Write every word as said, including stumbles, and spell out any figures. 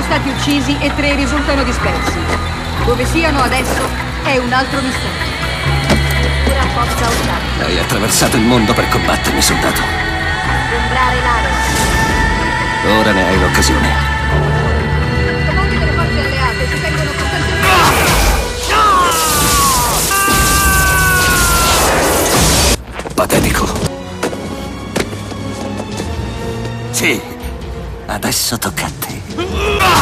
sono stati uccisi e tre risultano dispersi. Dove siano adesso è un altro mistero. Ora forza ottanta. Hai attraversato il mondo per combattermi, soldato. Sgombrare l'area. Ora ne hai l'occasione. Comandi delle forze alleate si tengono costantemente. Patetico. Sì, adesso tocca a te.